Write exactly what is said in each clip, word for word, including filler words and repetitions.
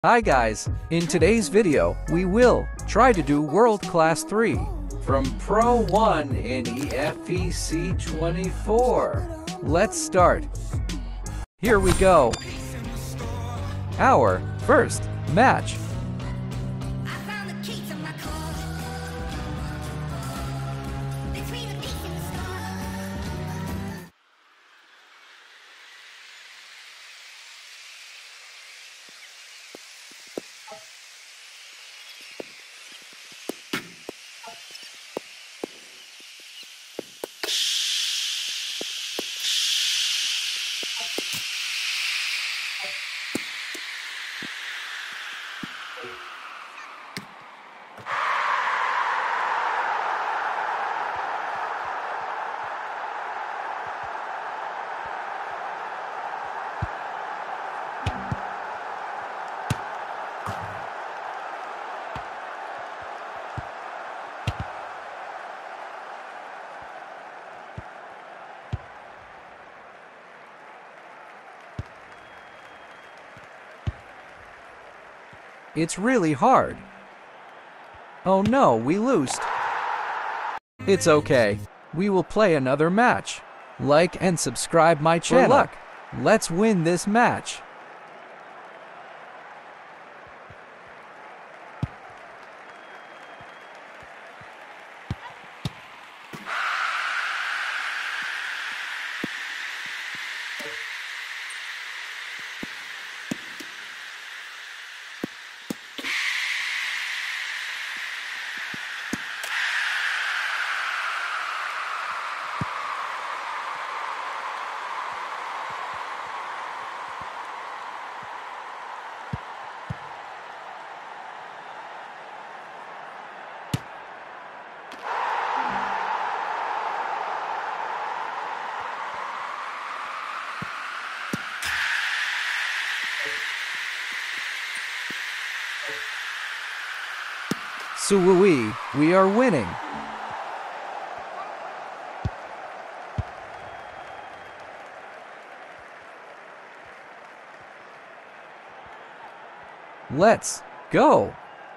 Hi guys, in today's video, we will try to do World Class three from Pro one in E F E C twenty-four. Let's start. Here we go. Our first match. It's really hard. Oh no, we lost. It's okay. We will play another match. Like and subscribe my channel. For luck. Let's win this match. Suwui, we are winning. Let's go.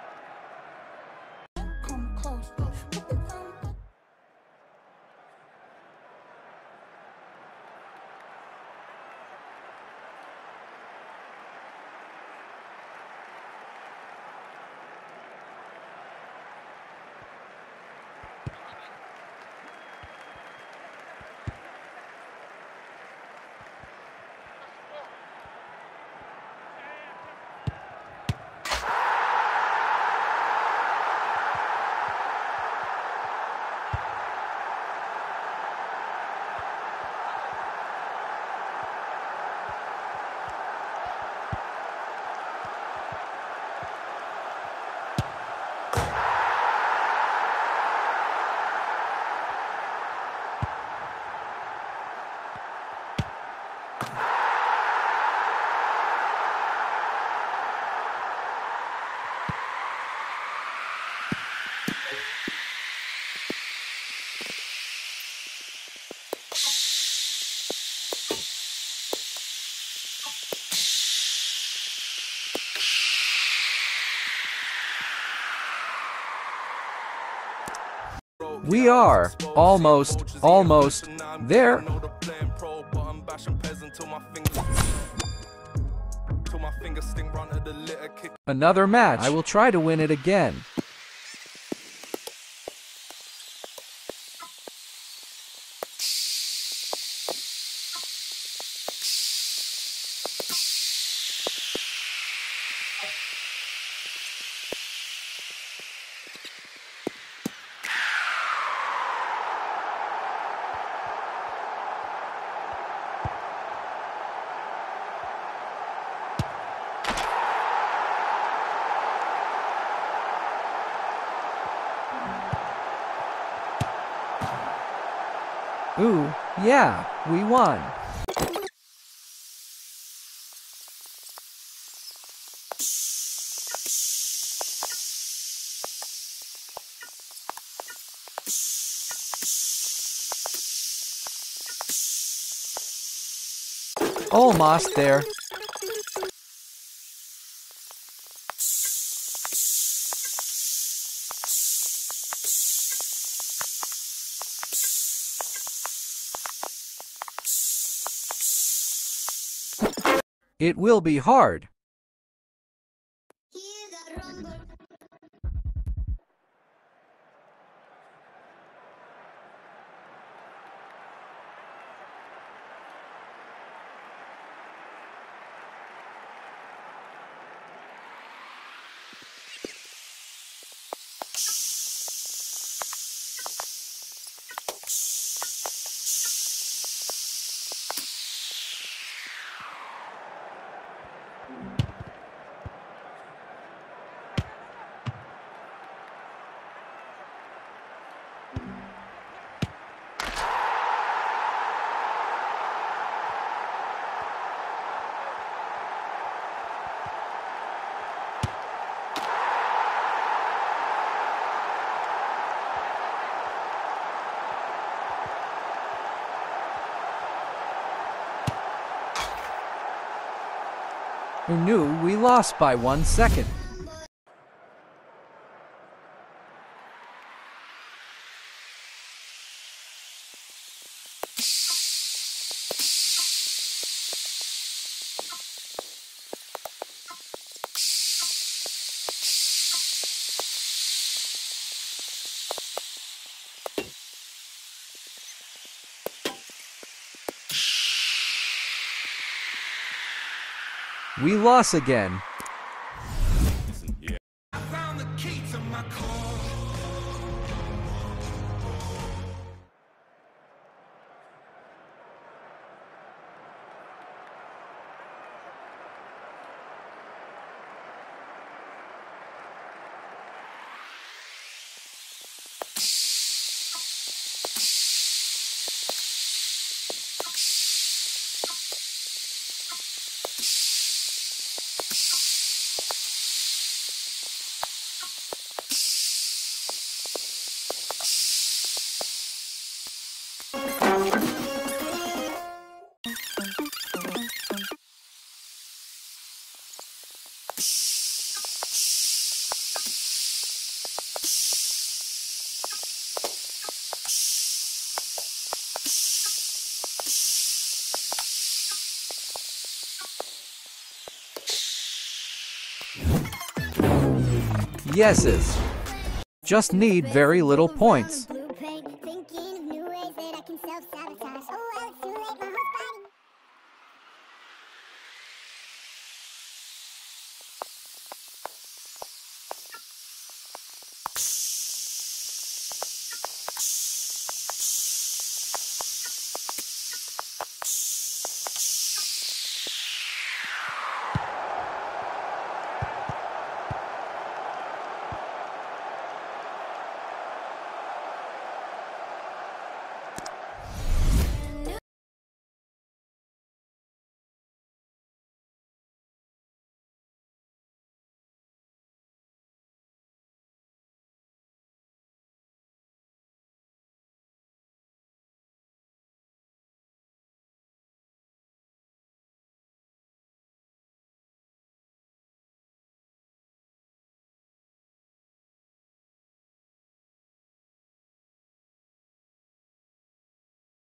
We are almost, almost there. Another match. I will try to win it again. Ooh, yeah, we won. Almost there. It will be hard. Who knew we lost by one second? We lost again. I found the key to my core. Yeses. Just need very little points.